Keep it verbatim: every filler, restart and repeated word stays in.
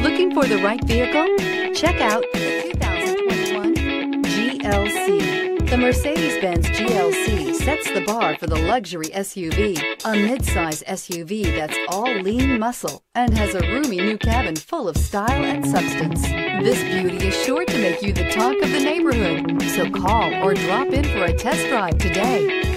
Looking for the right vehicle? Check out the two thousand twenty-one G L C. The Mercedes-Benz G L C sets the bar for the luxury S U V, a midsize S U V that's all lean muscle and has a roomy new cabin full of style and substance. This beauty is sure to make you the talk of the neighborhood, so call or drop in for a test drive today.